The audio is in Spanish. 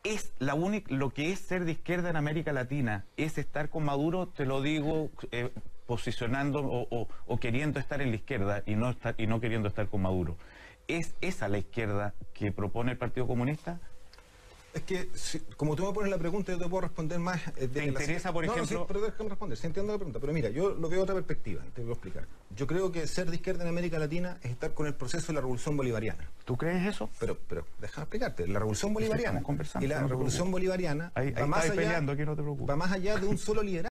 es lo que es ser de izquierda en América Latina, es estar con Maduro, te lo digo, posicionando o queriendo estar en la izquierda y no queriendo estar con Maduro. ¿Es esa la izquierda que propone el Partido Comunista? Es que, como tú me pones la pregunta, yo te puedo responder más. ¿Te interesa, por ejemplo? No, sí, pero déjame responder, sí entiendo la pregunta. Pero mira, yo lo veo de otra perspectiva, te voy a explicar. Yo creo que ser de izquierda en América Latina es estar con el proceso de la Revolución Bolivariana. ¿Tú crees eso? Pero déjame explicarte. La Revolución Bolivariana. Estamos conversando, Y la no te Revolución preocupes. Bolivariana ahí va más allá, peleando, aquí no te preocupes. va más allá de un solo liderazgo.